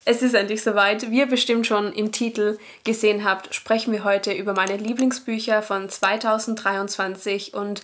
Es ist endlich soweit. Wie ihr bestimmt schon im Titel gesehen habt, sprechen wir heute über meine Lieblingsbücher von 2023. Und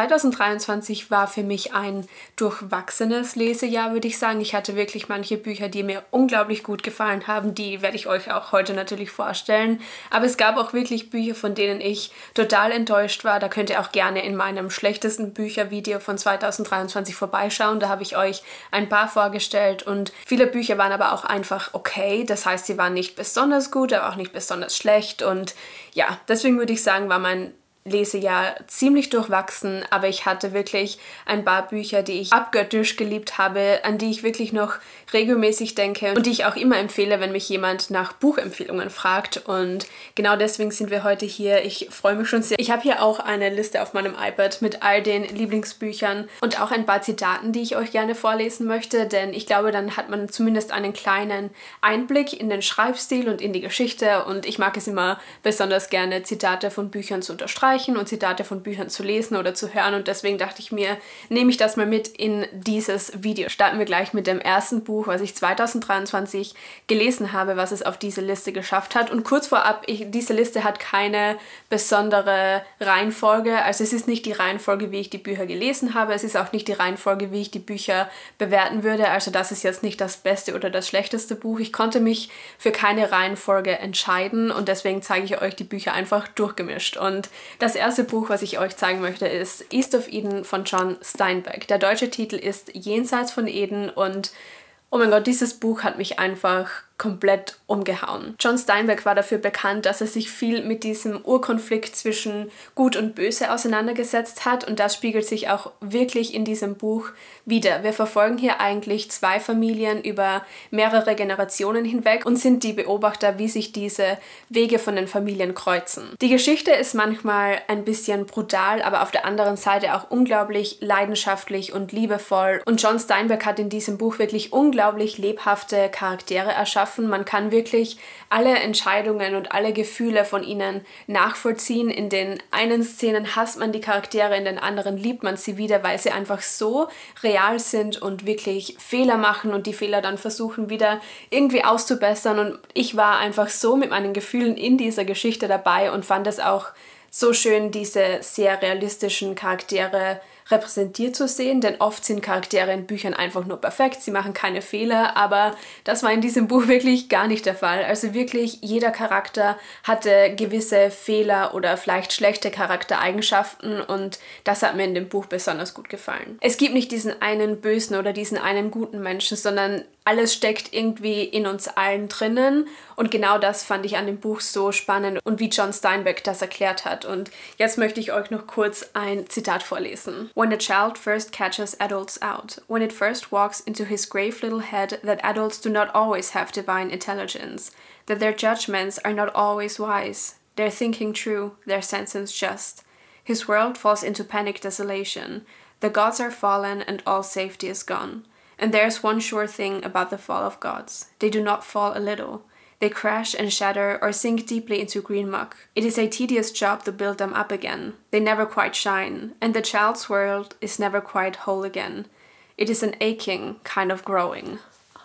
2023 war für mich ein durchwachsenes Lesejahr, würde ich sagen. Ich hatte wirklich manche Bücher, die mir unglaublich gut gefallen haben. Die werde ich euch auch heute natürlich vorstellen. Aber es gab auch wirklich Bücher, von denen ich total enttäuscht war. Da könnt ihr auch gerne in meinem schlechtesten Büchervideo von 2023 vorbeischauen. Da habe ich euch ein paar vorgestellt und viele Bücher waren aber auch einfach okay. Das heißt, sie waren nicht besonders gut, aber auch nicht besonders schlecht. Und ja, deswegen würde ich sagen, war mein Lesejahr ziemlich durchwachsen, aber ich hatte wirklich ein paar Bücher, die ich abgöttisch geliebt habe, an die ich wirklich noch regelmäßig denke und die ich auch immer empfehle, wenn mich jemand nach Buchempfehlungen fragt. Und genau deswegen sind wir heute hier. Ich freue mich schon sehr. Ich habe hier auch eine Liste auf meinem iPad mit all den Lieblingsbüchern und auch ein paar Zitaten, die ich euch gerne vorlesen möchte, denn ich glaube, dann hat man zumindest einen kleinen Einblick in den Schreibstil und in die Geschichte und ich mag es immer besonders gerne, Zitate von Büchern zu unterstreichen und Zitate von Büchern zu lesen oder zu hören und deswegen dachte ich mir, nehme ich das mal mit in dieses Video. Starten wir gleich mit dem ersten Buch, was ich 2023 gelesen habe, was es auf diese Liste geschafft hat. Und kurz vorab, diese Liste hat keine besondere Reihenfolge, also es ist nicht die Reihenfolge, wie ich die Bücher gelesen habe, es ist auch nicht die Reihenfolge, wie ich die Bücher bewerten würde, also das ist jetzt nicht das beste oder das schlechteste Buch. Ich konnte mich für keine Reihenfolge entscheiden und deswegen zeige ich euch die Bücher einfach durchgemischt. Und das erste Buch, was ich euch zeigen möchte, ist East of Eden von John Steinbeck. Der deutsche Titel ist Jenseits von Eden und oh mein Gott, dieses Buch hat mich einfach komplett umgehauen. John Steinbeck war dafür bekannt, dass er sich viel mit diesem Urkonflikt zwischen Gut und Böse auseinandergesetzt hat und das spiegelt sich auch wirklich in diesem Buch wider. Wir verfolgen hier eigentlich zwei Familien über mehrere Generationen hinweg und sind die Beobachter, wie sich diese Wege von den Familien kreuzen. Die Geschichte ist manchmal ein bisschen brutal, aber auf der anderen Seite auch unglaublich leidenschaftlich und liebevoll und John Steinbeck hat in diesem Buch wirklich unglaublich lebhafte Charaktere erschaffen. Man kann wirklich alle Entscheidungen und alle Gefühle von ihnen nachvollziehen. In den einen Szenen hasst man die Charaktere, in den anderen liebt man sie wieder, weil sie einfach so real sind und wirklich Fehler machen und die Fehler dann versuchen wieder irgendwie auszubessern. Und ich war einfach so mit meinen Gefühlen in dieser Geschichte dabei und fand es auch so schön, diese sehr realistischen Charaktere repräsentiert zu sehen, denn oft sind Charaktere in Büchern einfach nur perfekt, sie machen keine Fehler, aber das war in diesem Buch wirklich gar nicht der Fall. Also wirklich jeder Charakter hatte gewisse Fehler oder vielleicht schlechte Charaktereigenschaften und das hat mir in dem Buch besonders gut gefallen. Es gibt nicht diesen einen bösen oder diesen einen guten Menschen, sondern alles steckt irgendwie in uns allen drinnen und genau das fand ich an dem Buch so spannend und wie John Steinbeck das erklärt hat. Und jetzt möchte ich euch noch kurz ein Zitat vorlesen. When a child first catches adults out, when it first walks into his grave little head that adults do not always have divine intelligence, that their judgments are not always wise, their thinking true, their sentence just. His world falls into panic desolation. The gods are fallen and all safety is gone. And there's one sure thing about the fall of gods. They do not fall a little. They crash and shatter or sink deeply into green muck. It is a tedious job to build them up again. They never quite shine, and the child's world is never quite whole again. It is an aching kind of growing.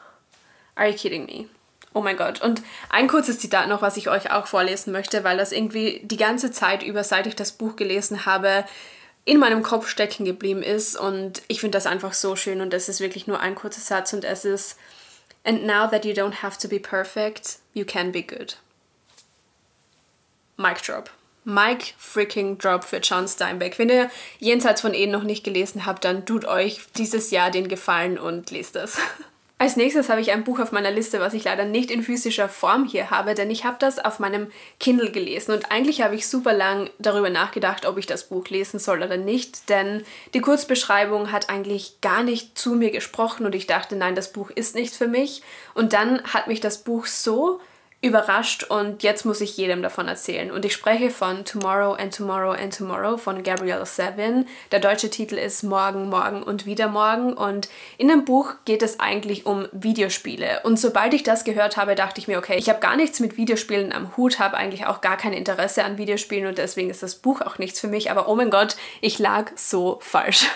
Are you kidding me? Oh mein Gott. Und ein kurzes Zitat noch, was ich euch auch vorlesen möchte, weil das irgendwie die ganze Zeit über, seit ich das Buch gelesen habe, in meinem Kopf stecken geblieben ist und ich finde das einfach so schön und es ist wirklich nur ein kurzer Satz und es ist And now that you don't have to be perfect, you can be good. Mic drop. Mic freaking drop für John Steinbeck. Wenn ihr Jenseits von Eden noch nicht gelesen habt, dann tut euch dieses Jahr den Gefallen und lest es. Als nächstes habe ich ein Buch auf meiner Liste, was ich leider nicht in physischer Form hier habe, denn ich habe das auf meinem Kindle gelesen und eigentlich habe ich super lang darüber nachgedacht, ob ich das Buch lesen soll oder nicht, denn die Kurzbeschreibung hat eigentlich gar nicht zu mir gesprochen und ich dachte, nein, das Buch ist nicht für mich und dann hat mich das Buch so überrascht und jetzt muss ich jedem davon erzählen. Und ich spreche von Tomorrow and Tomorrow and Tomorrow von Gabrielle Zevin. Der deutsche Titel ist Morgen, Morgen und wieder Morgen und in dem Buch geht es eigentlich um Videospiele. Und sobald ich das gehört habe, dachte ich mir, okay, ich habe gar nichts mit Videospielen am Hut, habe eigentlich auch gar kein Interesse an Videospielen und deswegen ist das Buch auch nichts für mich, aber oh mein Gott, ich lag so falsch.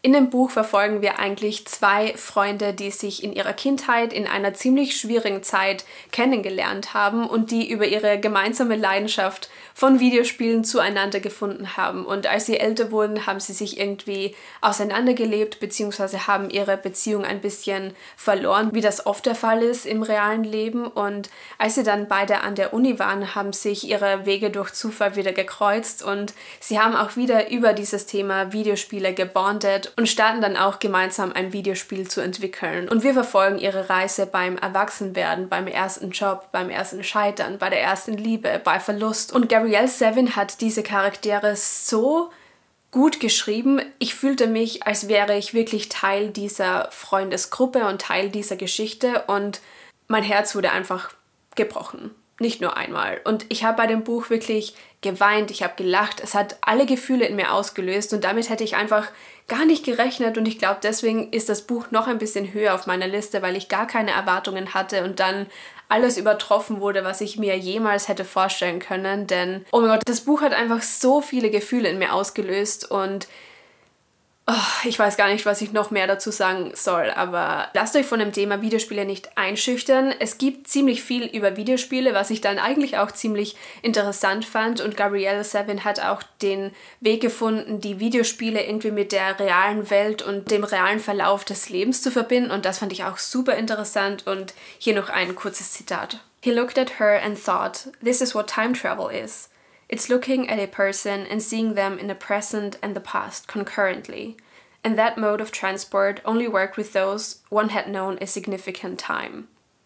In dem Buch verfolgen wir eigentlich zwei Freunde, die sich in ihrer Kindheit in einer ziemlich schwierigen Zeit kennengelernt haben und die über ihre gemeinsame Leidenschaft von Videospielen zueinander gefunden haben. Und als sie älter wurden, haben sie sich irgendwie auseinandergelebt bzw. haben ihre Beziehung ein bisschen verloren, wie das oft der Fall ist im realen Leben. Und als sie dann beide an der Uni waren, haben sich ihre Wege durch Zufall wieder gekreuzt und sie haben auch wieder über dieses Thema Videospiele gebondet und starten dann auch gemeinsam ein Videospiel zu entwickeln. Und wir verfolgen ihre Reise beim Erwachsenwerden, beim ersten Job, beim ersten Scheitern, bei der ersten Liebe, bei Verlust. Und Gabrielle Zevin hat diese Charaktere so gut geschrieben. Ich fühlte mich, als wäre ich wirklich Teil dieser Freundesgruppe und Teil dieser Geschichte und mein Herz wurde einfach gebrochen. Nicht nur einmal. Und ich habe bei dem Buch wirklich geweint, ich habe gelacht, es hat alle Gefühle in mir ausgelöst und damit hätte ich einfach gar nicht gerechnet und ich glaube, deswegen ist das Buch noch ein bisschen höher auf meiner Liste, weil ich gar keine Erwartungen hatte und dann alles übertroffen wurde, was ich mir jemals hätte vorstellen können, denn, oh mein Gott, das Buch hat einfach so viele Gefühle in mir ausgelöst und ich weiß gar nicht, was ich noch mehr dazu sagen soll, aber lasst euch von dem Thema Videospiele nicht einschüchtern. Es gibt ziemlich viel über Videospiele, was ich dann eigentlich auch ziemlich interessant fand und Gabrielle Zevin hat auch den Weg gefunden, die Videospiele irgendwie mit der realen Welt und dem realen Verlauf des Lebens zu verbinden und das fand ich auch super interessant und hier noch ein kurzes Zitat. He looked at her and thought, this is what time travel is. It's looking at a person and seeing them in the present and the past concurrently. And that mode of transport only worked with those one had known a significant time.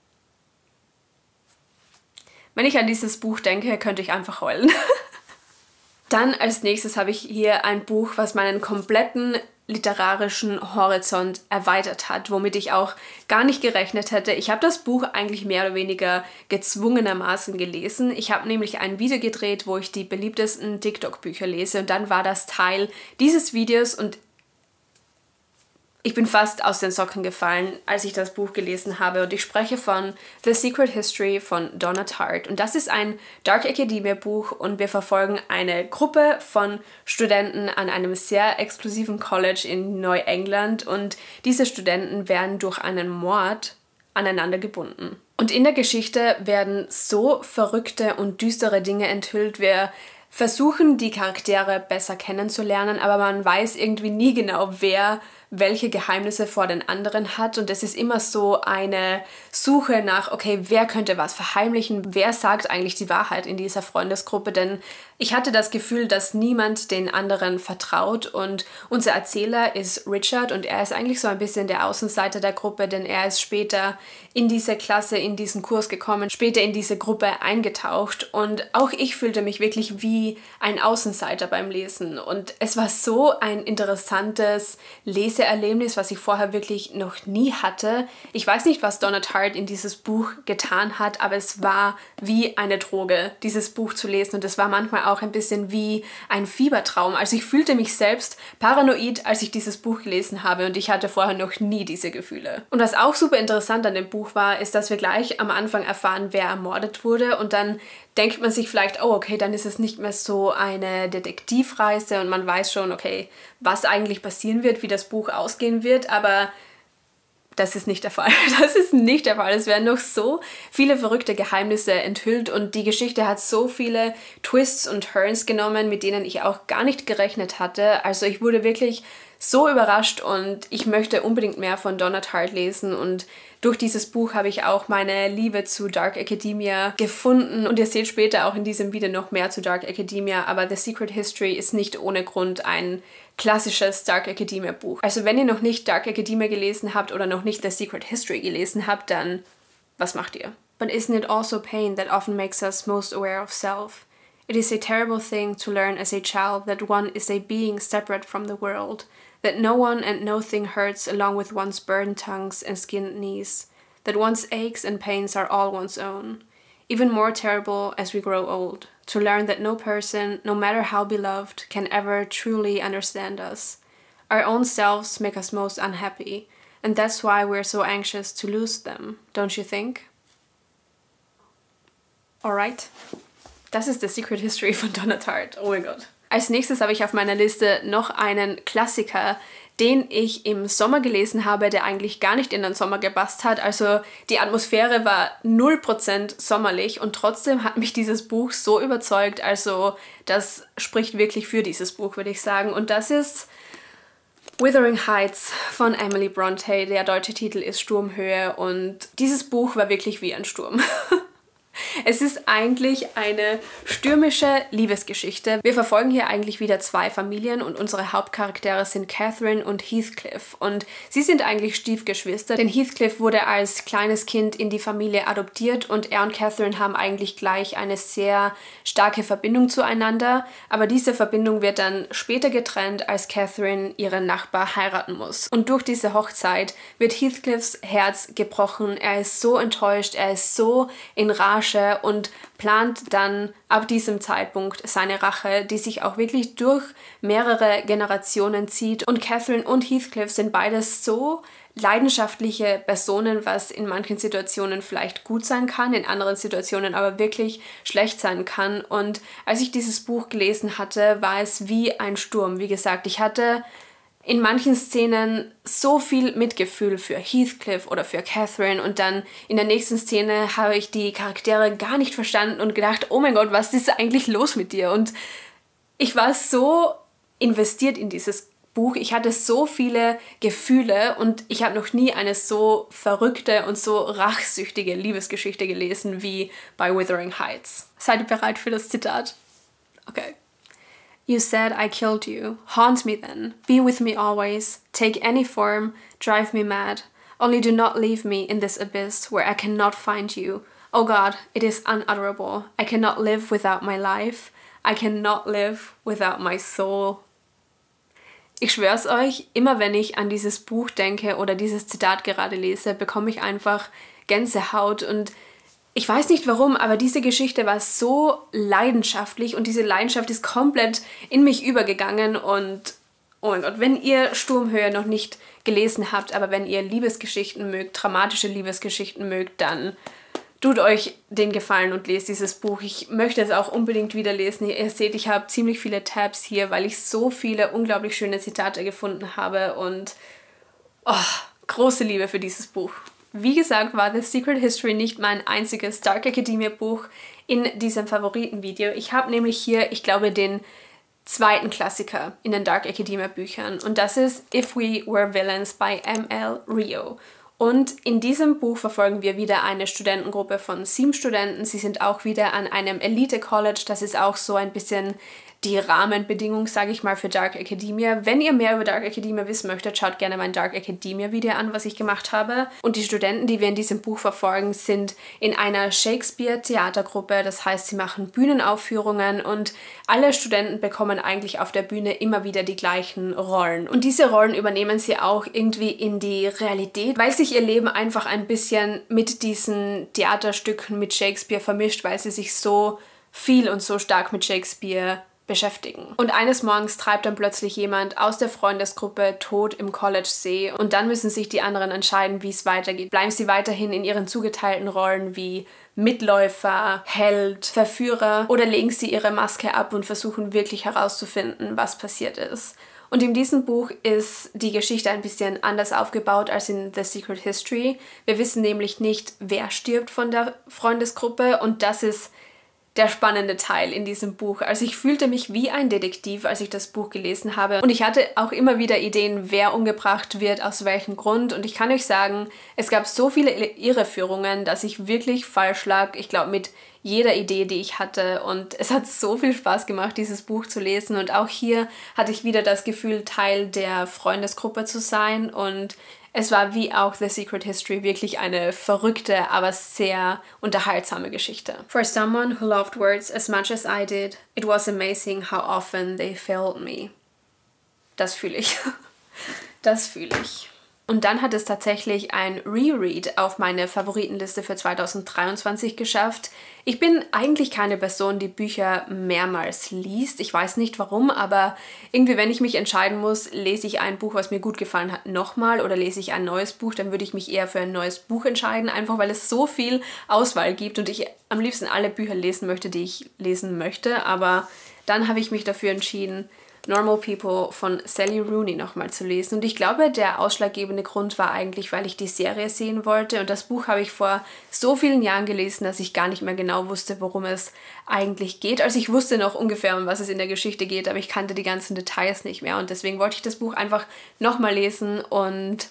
Wenn ich an dieses Buch denke, könnte ich einfach heulen. Dann als nächstes habe ich hier ein Buch, was meinen kompletten literarischen Horizont erweitert hat, womit ich auch gar nicht gerechnet hätte. Ich habe das Buch eigentlich mehr oder weniger gezwungenermaßen gelesen. Ich habe nämlich ein Video gedreht, wo ich die beliebtesten TikTok-Bücher lese und dann war das Teil dieses Videos und ich bin fast aus den Socken gefallen, als ich das Buch gelesen habe und ich spreche von The Secret History von Donna Tartt und das ist ein Dark Academia Buch und wir verfolgen eine Gruppe von Studenten an einem sehr exklusiven College in Neuengland und diese Studenten werden durch einen Mord aneinander gebunden. Und in der Geschichte werden so verrückte und düstere Dinge enthüllt, wir versuchen die Charaktere besser kennenzulernen, aber man weiß irgendwie nie genau, wer welche Geheimnisse vor den anderen hat und es ist immer so eine Suche nach, okay, wer könnte was verheimlichen, wer sagt eigentlich die Wahrheit in dieser Freundesgruppe, denn ich hatte das Gefühl, dass niemand den anderen vertraut und unser Erzähler ist Richard und er ist eigentlich so ein bisschen der Außenseiter der Gruppe, denn er ist später in diese Klasse, in diesen Kurs gekommen, später in diese Gruppe eingetaucht und auch ich fühlte mich wirklich wie ein Außenseiter beim Lesen und es war so ein interessantes Leseerlebnis, was ich vorher wirklich noch nie hatte. Ich weiß nicht, was Donna Tartt in dieses Buch getan hat, aber es war wie eine Droge, dieses Buch zu lesen und es war manchmal auch ein bisschen wie ein Fiebertraum. Also ich fühlte mich selbst paranoid, als ich dieses Buch gelesen habe und ich hatte vorher noch nie diese Gefühle. Und was auch super interessant an dem Buch war, ist, dass wir gleich am Anfang erfahren, wer ermordet wurde und dann denkt man sich vielleicht, oh okay, dann ist es nicht mehr so eine Detektivreise und man weiß schon, okay, was eigentlich passieren wird, wie das Buch ausgehen wird, aber das ist nicht der Fall. Das ist nicht der Fall. Es werden noch so viele verrückte Geheimnisse enthüllt und die Geschichte hat so viele Twists und Turns genommen, mit denen ich auch gar nicht gerechnet hatte. Also ich wurde wirklich so überrascht und ich möchte unbedingt mehr von Donna Tartt lesen und durch dieses Buch habe ich auch meine Liebe zu Dark Academia gefunden und ihr seht später auch in diesem Video noch mehr zu Dark Academia, aber The Secret History ist nicht ohne Grund ein klassisches Dark Academia Buch. Also wenn ihr noch nicht Dark Academia gelesen habt oder noch nicht The Secret History gelesen habt, dann was macht ihr? But isn't it also pain that often makes us most aware of self? It is a terrible thing to learn as a child that one is a being separate from the world, that no one and no thing hurts along with one's burned tongues and skinned knees, that one's aches and pains are all one's own. Even more terrible as we grow old, to learn that no person, no matter how beloved, can ever truly understand us. Our own selves make us most unhappy, and that's why we're so anxious to lose them, don't you think? Alright, das ist The Secret History von Donna Tartt. Oh mein Gott. Als nächstes habe ich auf meiner Liste noch einen Klassiker, den ich im Sommer gelesen habe, der eigentlich gar nicht in den Sommer gepasst hat. Also die Atmosphäre war 0% sommerlich und trotzdem hat mich dieses Buch so überzeugt. Also das spricht wirklich für dieses Buch, würde ich sagen. Und das ist Wuthering Heights von Emily Bronte. Der deutsche Titel ist Sturmhöhe und dieses Buch war wirklich wie ein Sturm. Es ist eigentlich eine stürmische Liebesgeschichte. Wir verfolgen hier eigentlich wieder zwei Familien und unsere Hauptcharaktere sind Catherine und Heathcliff. Und sie sind eigentlich Stiefgeschwister, denn Heathcliff wurde als kleines Kind in die Familie adoptiert und er und Catherine haben eigentlich gleich eine sehr starke Verbindung zueinander. Aber diese Verbindung wird dann später getrennt, als Catherine ihren Nachbar heiraten muss. Und durch diese Hochzeit wird Heathcliffs Herz gebrochen. Er ist so enttäuscht, er ist so in Rage und plant dann ab diesem Zeitpunkt seine Rache, die sich auch wirklich durch mehrere Generationen zieht. Und Catherine und Heathcliff sind beides so leidenschaftliche Personen, was in manchen Situationen vielleicht gut sein kann, in anderen Situationen aber wirklich schlecht sein kann. Und als ich dieses Buch gelesen hatte, war es wie ein Sturm. Wie gesagt, ich hatte in manchen Szenen so viel Mitgefühl für Heathcliff oder für Catherine und dann in der nächsten Szene habe ich die Charaktere gar nicht verstanden und gedacht, oh mein Gott, was ist eigentlich los mit dir? Und ich war so investiert in dieses Buch, ich hatte so viele Gefühle und ich habe noch nie eine so verrückte und so rachsüchtige Liebesgeschichte gelesen wie bei Wuthering Heights. Seid ihr bereit für das Zitat? Okay. You said I killed you. Haunt me then. Be with me always. Take any form. Drive me mad. Only do not leave me in this abyss where I cannot find you. Oh God, it is unutterable. I cannot live without my life. I cannot live without my soul. Ich schwör's euch, immer wenn ich an dieses Buch denke oder dieses Zitat gerade lese, bekomme ich einfach Gänsehaut und ich weiß nicht warum, aber diese Geschichte war so leidenschaftlich und diese Leidenschaft ist komplett in mich übergegangen und oh mein Gott, wenn ihr Sturmhöhe noch nicht gelesen habt, aber wenn ihr Liebesgeschichten mögt, dramatische Liebesgeschichten mögt, dann tut euch den Gefallen und lest dieses Buch. Ich möchte es auch unbedingt wieder lesen. Ihr seht, ich habe ziemlich viele Tabs hier, weil ich so viele unglaublich schöne Zitate gefunden habe und große Liebe für dieses Buch. Wie gesagt, war The Secret History nicht mein einziges Dark Academia Buch in diesem Favoritenvideo. Ich habe nämlich hier, ich glaube, den zweiten Klassiker in den Dark Academia Büchern und das ist If We Were Villains by M.L. Rio. Und in diesem Buch verfolgen wir wieder eine Studentengruppe von 7 Studenten. Sie sind auch wieder an einem Elite-College. Das ist auch so ein bisschen die Rahmenbedingung, sage ich mal, für Dark Academia. Wenn ihr mehr über Dark Academia wissen möchtet, schaut gerne mein Dark Academia Video an, was ich gemacht habe. Und die Studenten, die wir in diesem Buch verfolgen, sind in einer Shakespeare-Theatergruppe. Das heißt, sie machen Bühnenaufführungen und alle Studenten bekommen eigentlich auf der Bühne immer wieder die gleichen Rollen. Und diese Rollen übernehmen sie auch irgendwie in die Realität, weil sich ihr Leben einfach ein bisschen mit diesen Theaterstücken mit Shakespeare vermischt, weil sie sich so viel und so stark mit Shakespeare beschäftigen. Und eines Morgens treibt dann plötzlich jemand aus der Freundesgruppe tot im College-See und dann müssen sich die anderen entscheiden, wie es weitergeht. Bleiben sie weiterhin in ihren zugeteilten Rollen wie Mitläufer, Held, Verführer oder legen sie ihre Maske ab und versuchen wirklich herauszufinden, was passiert ist. Und in diesem Buch ist die Geschichte ein bisschen anders aufgebaut als in The Secret History. Wir wissen nämlich nicht, wer stirbt von der Freundesgruppe und das ist der spannende Teil in diesem Buch. Also ich fühlte mich wie ein Detektiv, als ich das Buch gelesen habe. Und ich hatte auch immer wieder Ideen, wer umgebracht wird, aus welchem Grund. Und ich kann euch sagen, es gab so viele Irreführungen, dass ich wirklich falsch lag. Ich glaube, mit jeder Idee, die ich hatte. Und es hat so viel Spaß gemacht, dieses Buch zu lesen. Und auch hier hatte ich wieder das Gefühl, Teil der Freundesgruppe zu sein. Und es war wie auch The Secret History wirklich eine verrückte, aber sehr unterhaltsame Geschichte. For someone who loved words as much as I did, it was amazing how often they failed me. Das fühle ich. Das fühle ich. Und dann hat es tatsächlich ein Reread auf meine Favoritenliste für 2023 geschafft. Ich bin eigentlich keine Person, die Bücher mehrmals liest. Ich weiß nicht warum, aber irgendwie, wenn ich mich entscheiden muss, lese ich ein Buch, was mir gut gefallen hat, nochmal oder lese ich ein neues Buch, dann würde ich mich eher für ein neues Buch entscheiden, einfach weil es so viel Auswahl gibt und ich am liebsten alle Bücher lesen möchte, die ich lesen möchte. Aber dann habe ich mich dafür entschieden, Normal People von Sally Rooney nochmal zu lesen. Und ich glaube, der ausschlaggebende Grund war eigentlich, weil ich die Serie sehen wollte. Und das Buch habe ich vor so vielen Jahren gelesen, dass ich gar nicht mehr genau wusste, worum es eigentlich geht. Also ich wusste noch ungefähr, um was es in der Geschichte geht, aber ich kannte die ganzen Details nicht mehr. Und deswegen wollte ich das Buch einfach nochmal lesen und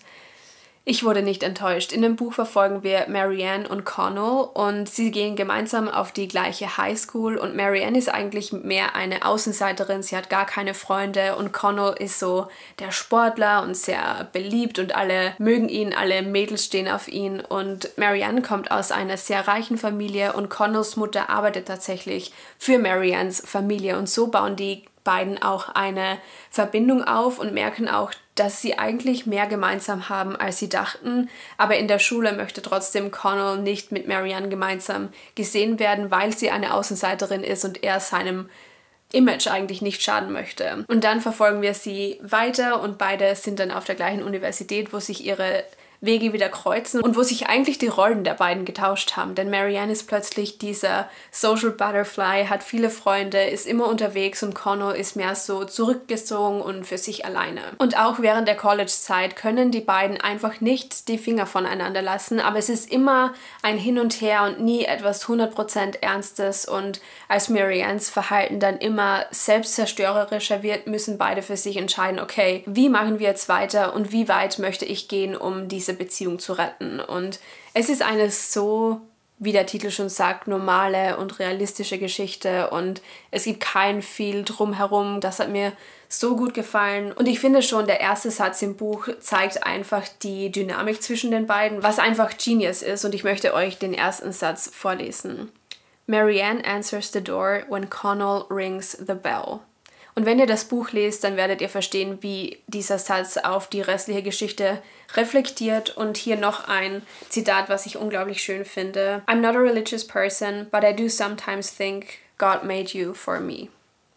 ich wurde nicht enttäuscht. In dem Buch verfolgen wir Marianne und Connell und sie gehen gemeinsam auf die gleiche Highschool und Marianne ist eigentlich mehr eine Außenseiterin, sie hat gar keine Freunde und Connell ist so der Sportler und sehr beliebt und alle mögen ihn, alle Mädels stehen auf ihn und Marianne kommt aus einer sehr reichen Familie und Connells Mutter arbeitet tatsächlich für Mariannes Familie und so bauen die beiden auch eine Verbindung auf und merken auch, dass sie eigentlich mehr gemeinsam haben, als sie dachten. Aber in der Schule möchte trotzdem Connell nicht mit Marianne gemeinsam gesehen werden, weil sie eine Außenseiterin ist und er seinem Image eigentlich nicht schaden möchte. Und dann verfolgen wir sie weiter und beide sind dann auf der gleichen Universität, wo sich ihre Wege wieder kreuzen und wo sich eigentlich die Rollen der beiden getauscht haben. Denn Marianne ist plötzlich dieser Social Butterfly, hat viele Freunde, ist immer unterwegs und Connell ist mehr so zurückgezogen und für sich alleine. Und auch während der College-Zeit können die beiden einfach nicht die Finger voneinander lassen, aber es ist immer ein Hin und Her und nie etwas 100% Ernstes und als Mariannes Verhalten dann immer selbstzerstörerischer wird, müssen beide für sich entscheiden, okay, wie machen wir jetzt weiter und wie weit möchte ich gehen, um diese Beziehung zu retten. Und es ist eine so, wie der Titel schon sagt, normale und realistische Geschichte und es gibt kein viel drumherum. Das hat mir so gut gefallen. Und ich finde schon, der erste Satz im Buch zeigt einfach die Dynamik zwischen den beiden, was einfach Genius ist. Und ich möchte euch den ersten Satz vorlesen. Marianne answers the door when Connell rings the bell. Und wenn ihr das Buch lest, dann werdet ihr verstehen, wie dieser Satz auf die restliche Geschichte reflektiert. Und hier noch ein Zitat, was ich unglaublich schön finde. I'm not a religious person, but I do sometimes think God made you for me.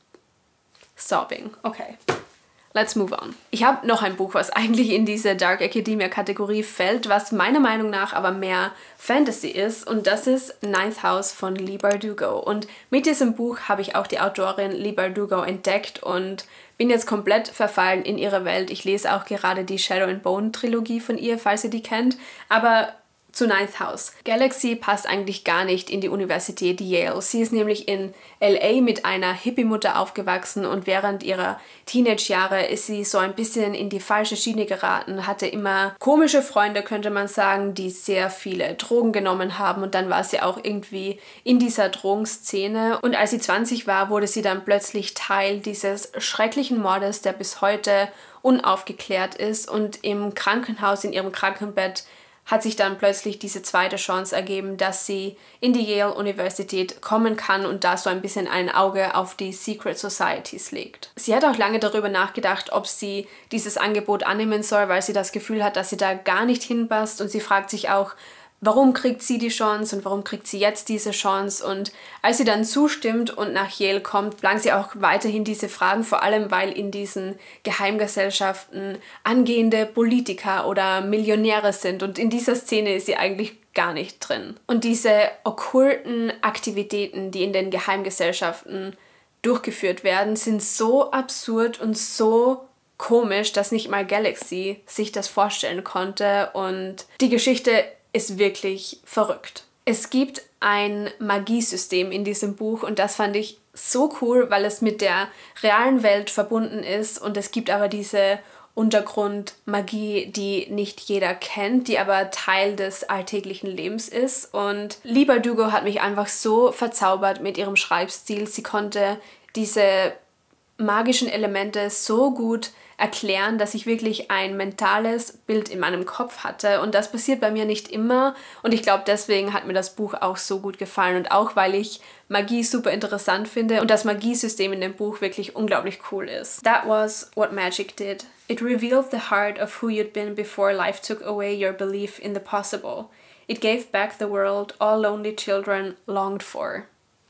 Sobbing. Okay. Let's move on. Ich habe noch ein Buch, was eigentlich in diese Dark Academia Kategorie fällt, was meiner Meinung nach aber mehr Fantasy ist und das ist Ninth House von Leigh Bardugo. Und mit diesem Buch habe ich auch die Autorin Leigh Bardugo entdeckt und bin jetzt komplett verfallen in ihre Welt. Ich lese auch gerade die Shadow and Bone Trilogie von ihr, falls ihr die kennt, aber zu Ninth House. Galaxy passt eigentlich gar nicht in die Universität Yale. Sie ist nämlich in LA mit einer Hippie-Mutter aufgewachsen und während ihrer Teenage-Jahre ist sie so ein bisschen in die falsche Schiene geraten, hatte immer komische Freunde, könnte man sagen, die sehr viele Drogen genommen haben und dann war sie auch irgendwie in dieser Drogenszene und als sie 20 war, wurde sie dann plötzlich Teil dieses schrecklichen Mordes, der bis heute unaufgeklärt ist und im Krankenhaus, in ihrem Krankenbett hat sich dann plötzlich diese zweite Chance ergeben, dass sie in die Yale-Universität kommen kann und da so ein bisschen ein Auge auf die Secret Societies legt. Sie hat auch lange darüber nachgedacht, ob sie dieses Angebot annehmen soll, weil sie das Gefühl hat, dass sie da gar nicht hinpasst und sie fragt sich auch, warum kriegt sie die Chance und warum kriegt sie jetzt diese Chance? Und als sie dann zustimmt und nach Yale kommt, bleiben sie auch weiterhin diese Fragen, vor allem weil in diesen Geheimgesellschaften angehende Politiker oder Millionäre sind und in dieser Szene ist sie eigentlich gar nicht drin. Und diese okkulten Aktivitäten, die in den Geheimgesellschaften durchgeführt werden, sind so absurd und so komisch, dass nicht mal Galaxy sich das vorstellen konnte und die Geschichte ist wirklich verrückt. Es gibt ein Magiesystem in diesem Buch und das fand ich so cool, weil es mit der realen Welt verbunden ist und es gibt aber diese Untergrundmagie, die nicht jeder kennt, die aber Teil des alltäglichen Lebens ist und Leigh Bardugo hat mich einfach so verzaubert mit ihrem Schreibstil. Sie konnte diese magischen Elemente so gut erklären, dass ich wirklich ein mentales Bild in meinem Kopf hatte. Und das passiert bei mir nicht immer. Und ich glaube, deswegen hat mir das Buch auch so gut gefallen. Und auch, weil ich Magie super interessant finde und das Magiesystem in dem Buch wirklich unglaublich cool ist. That was what magic did. It revealed the heart of who you'd been before life took away your belief in the possible. It gave back the world all lonely children longed for.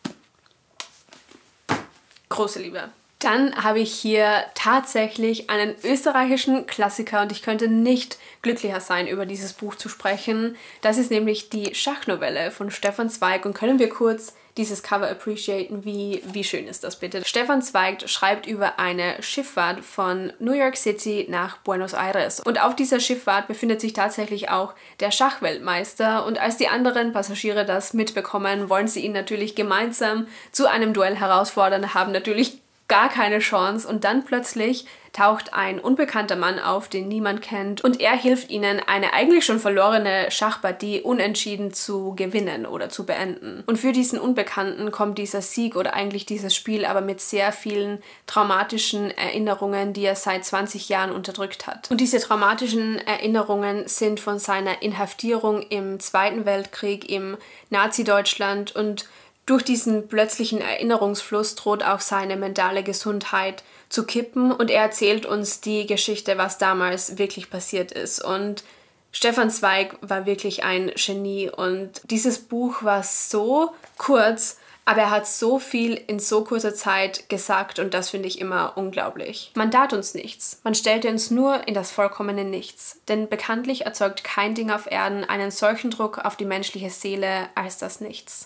Große Liebe. Dann habe ich hier tatsächlich einen österreichischen Klassiker und ich könnte nicht glücklicher sein, über dieses Buch zu sprechen. Das ist nämlich die Schachnovelle von Stefan Zweig und können wir kurz dieses Cover appreciaten, wie schön ist das bitte. Stefan Zweig schreibt über eine Schifffahrt von New York City nach Buenos Aires und auf dieser Schifffahrt befindet sich tatsächlich auch der Schachweltmeister und als die anderen Passagiere das mitbekommen, wollen sie ihn natürlich gemeinsam zu einem Duell herausfordern, haben natürlich gar keine Chance und dann plötzlich taucht ein unbekannter Mann auf, den niemand kennt und er hilft ihnen, eine eigentlich schon verlorene Schachpartie unentschieden zu gewinnen oder zu beenden. Und für diesen Unbekannten kommt dieser Sieg oder eigentlich dieses Spiel aber mit sehr vielen traumatischen Erinnerungen, die er seit 20 Jahren unterdrückt hat. Und diese traumatischen Erinnerungen sind von seiner Inhaftierung im Zweiten Weltkrieg im Nazi-Deutschland und durch diesen plötzlichen Erinnerungsfluss droht auch seine mentale Gesundheit zu kippen und er erzählt uns die Geschichte, was damals wirklich passiert ist. Und Stefan Zweig war wirklich ein Genie und dieses Buch war so kurz, aber er hat so viel in so kurzer Zeit gesagt und das finde ich immer unglaublich. Man tat uns nichts, man stellte uns nur in das vollkommene Nichts, denn bekanntlich erzeugt kein Ding auf Erden einen solchen Druck auf die menschliche Seele als das Nichts.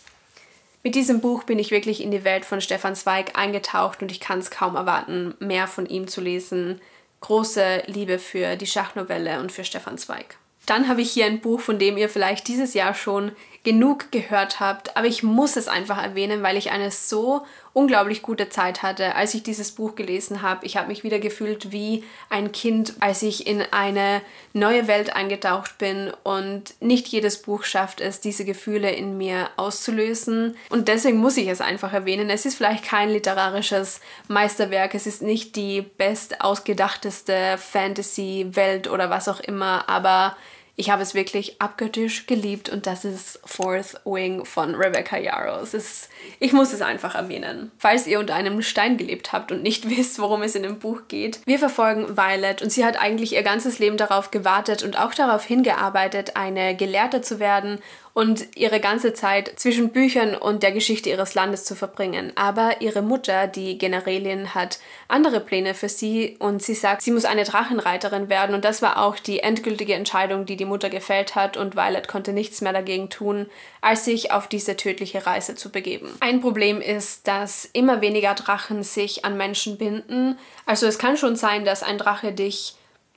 Mit diesem Buch bin ich wirklich in die Welt von Stefan Zweig eingetaucht und ich kann es kaum erwarten, mehr von ihm zu lesen. Große Liebe für die Schachnovelle und für Stefan Zweig. Dann habe ich hier ein Buch, von dem ihr vielleicht dieses Jahr schon genug gehört habt, aber ich muss es einfach erwähnen, weil ich eine so unglaublich gute Zeit hatte, als ich dieses Buch gelesen habe. Ich habe mich wieder gefühlt wie ein Kind, als ich in eine neue Welt eingetaucht bin und nicht jedes Buch schafft es, diese Gefühle in mir auszulösen und deswegen muss ich es einfach erwähnen. Es ist vielleicht kein literarisches Meisterwerk, es ist nicht die best ausgedachteste Fantasy-Welt oder was auch immer, aber ich habe es wirklich abgöttisch geliebt und das ist Fourth Wing von Rebecca Yarros. Ich muss es einfach erwähnen. Falls ihr unter einem Stein gelebt habt und nicht wisst, worum es in dem Buch geht. Wir verfolgen Violet und sie hat eigentlich ihr ganzes Leben darauf gewartet und auch darauf hingearbeitet, eine Gelehrte zu werden und ihre ganze Zeit zwischen Büchern und der Geschichte ihres Landes zu verbringen. Aber ihre Mutter, die Generälin, hat andere Pläne für sie und sie sagt, sie muss eine Drachenreiterin werden und das war auch die endgültige Entscheidung, die die Mutter gefällt hat und Violet konnte nichts mehr dagegen tun, als sich auf diese tödliche Reise zu begeben. Ein Problem ist, dass immer weniger Drachen sich an Menschen binden. Also es kann schon sein, dass ein Drache dich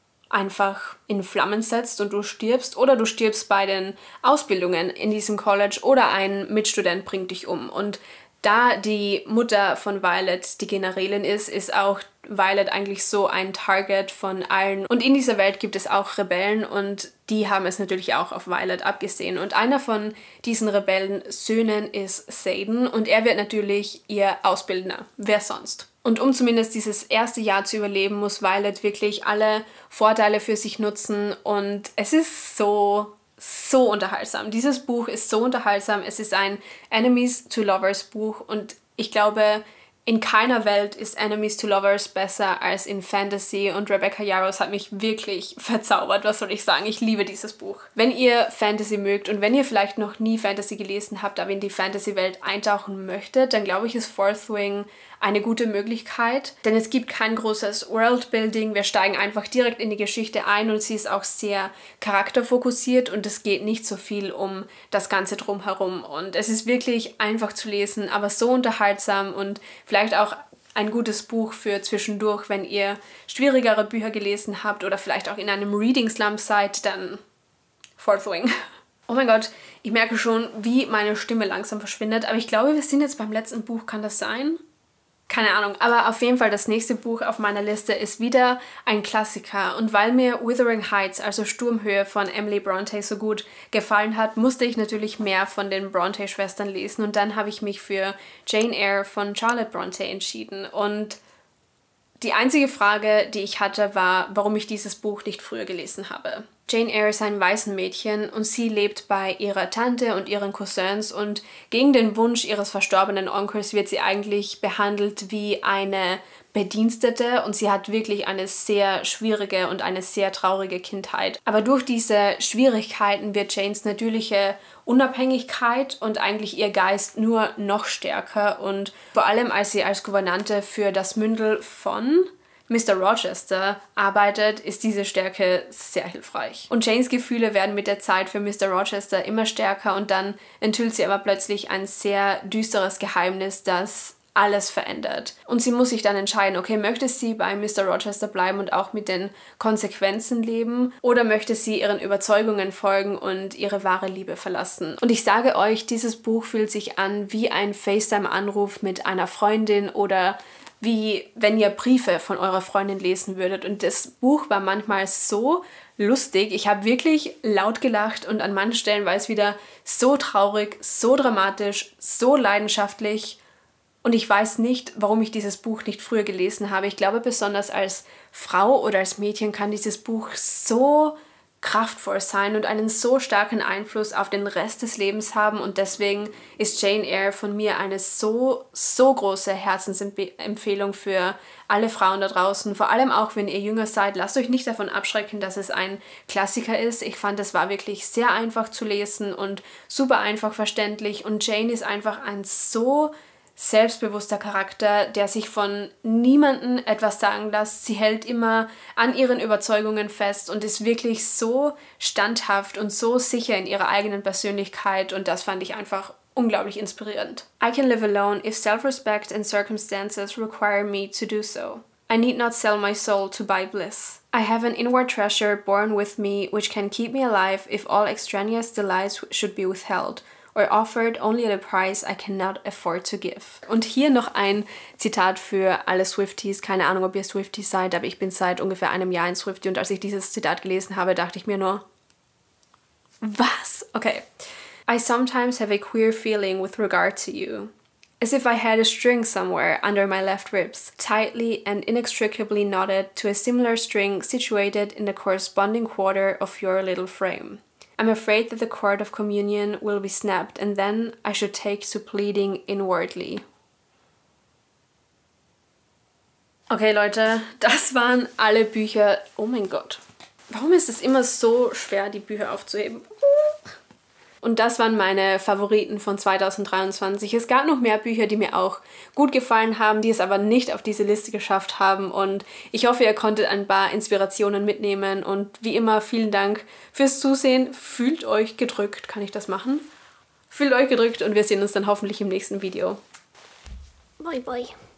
einfach in Flammen setzt und du stirbst oder du stirbst bei den Ausbildungen in diesem College oder ein Mitstudent bringt dich um. Und da die Mutter von Violet die Generälin ist auch Violet eigentlich so ein Target von allen. Und in dieser Welt gibt es auch Rebellen und die haben es natürlich auch auf Violet abgesehen. Und einer von diesen Rebellen-Söhnen ist Xaden und er wird natürlich ihr Ausbildner. Wer sonst? Und um zumindest dieses erste Jahr zu überleben, muss Violet wirklich alle Vorteile für sich nutzen und es ist so unterhaltsam. Dieses Buch ist so unterhaltsam. Es ist ein Enemies to Lovers Buch und ich glaube, in keiner Welt ist Enemies to Lovers besser als in Fantasy und Rebecca Yarros hat mich wirklich verzaubert, was soll ich sagen, ich liebe dieses Buch. Wenn ihr Fantasy mögt und wenn ihr vielleicht noch nie Fantasy gelesen habt, aber in die Fantasy-Welt eintauchen möchtet, dann glaube ich, ist Fourth Wing eine gute Möglichkeit, denn es gibt kein großes Worldbuilding, wir steigen einfach direkt in die Geschichte ein und sie ist auch sehr charakterfokussiert und es geht nicht so viel um das Ganze drumherum und es ist wirklich einfach zu lesen, aber so unterhaltsam und vielleicht auch ein gutes Buch für zwischendurch, wenn ihr schwierigere Bücher gelesen habt oder vielleicht auch in einem Reading Slump seid, dann Fourth Wing. Oh mein Gott, ich merke schon, wie meine Stimme langsam verschwindet, aber ich glaube, wir sind jetzt beim letzten Buch, kann das sein? Keine Ahnung, aber auf jeden Fall das nächste Buch auf meiner Liste ist wieder ein Klassiker und weil mir Wuthering Heights, also Sturmhöhe von Emily Bronte so gut gefallen hat, musste ich natürlich mehr von den Bronte-Schwestern lesen und dann habe ich mich für Jane Eyre von Charlotte Bronte entschieden und Die einzige Frage, die ich hatte, war, warum ich dieses Buch nicht früher gelesen habe. Jane Eyre ist ein Waisenmädchen und sie lebt bei ihrer Tante und ihren Cousins und gegen den Wunsch ihres verstorbenen Onkels wird sie eigentlich behandelt wie eine Bedienstete und sie hat wirklich eine sehr schwierige und eine sehr traurige Kindheit. Aber durch diese Schwierigkeiten wird Janes natürliche Unabhängigkeit und eigentlich ihr Geist nur noch stärker und vor allem als sie als Gouvernante für das Mündel von Mr. Rochester arbeitet, ist diese Stärke sehr hilfreich. Und Janes Gefühle werden mit der Zeit für Mr. Rochester immer stärker und dann enthüllt sie aber plötzlich ein sehr düsteres Geheimnis, das alles verändert. Und sie muss sich dann entscheiden, okay, möchte sie bei Mr. Rochester bleiben und auch mit den Konsequenzen leben oder möchte sie ihren Überzeugungen folgen und ihre wahre Liebe verlassen. Und ich sage euch, dieses Buch fühlt sich an wie ein FaceTime-Anruf mit einer Freundin oder wie wenn ihr Briefe von eurer Freundin lesen würdet. Und das Buch war manchmal so lustig. Ich habe wirklich laut gelacht und an manchen Stellen war es wieder so traurig, so dramatisch, so leidenschaftlich. Und ich weiß nicht, warum ich dieses Buch nicht früher gelesen habe. Ich glaube, besonders als Frau oder als Mädchen kann dieses Buch so kraftvoll sein und einen so starken Einfluss auf den Rest des Lebens haben. Und deswegen ist Jane Eyre von mir eine so große Herzensempfehlung für alle Frauen da draußen. Vor allem auch, wenn ihr jünger seid, lasst euch nicht davon abschrecken, dass es ein Klassiker ist. Ich fand, es war wirklich sehr einfach zu lesen und super einfach verständlich. Und Jane ist einfach ein so selbstbewusster Charakter, der sich von niemandem etwas sagen lässt. Sie hält immer an ihren Überzeugungen fest und ist wirklich so standhaft und so sicher in ihrer eigenen Persönlichkeit und das fand ich einfach unglaublich inspirierend. I can live alone if self-respect and circumstances require me to do so. I need not sell my soul to buy bliss. I have an inward treasure born with me which can keep me alive if all extraneous delights should be withheld. Or offered only at a price I cannot afford to give. Und hier noch ein Zitat für alle Swifties. Keine Ahnung, ob ihr Swifties seid, aber ich bin seit ungefähr einem Jahr ein Swiftie und als ich dieses Zitat gelesen habe, dachte ich mir nur, was? Okay. I sometimes have a queer feeling with regard to you. As if I had a string somewhere under my left ribs, tightly and inextricably knotted to a similar string situated in the corresponding quarter of your little frame. I'm afraid that the cord of communion will be snapped and then I should take to pleading inwardly. Okay, Leute, das waren alle Bücher. Oh mein Gott. Warum ist es immer so schwer, die Bücher aufzuheben? Und das waren meine Favoriten von 2023. Es gab noch mehr Bücher, die mir auch gut gefallen haben, die es aber nicht auf diese Liste geschafft haben. Und ich hoffe, ihr konntet ein paar Inspirationen mitnehmen. Und wie immer, vielen Dank fürs Zusehen. Fühlt euch gedrückt. Kann ich das machen? Fühlt euch gedrückt und wir sehen uns dann hoffentlich im nächsten Video. Bye, bye.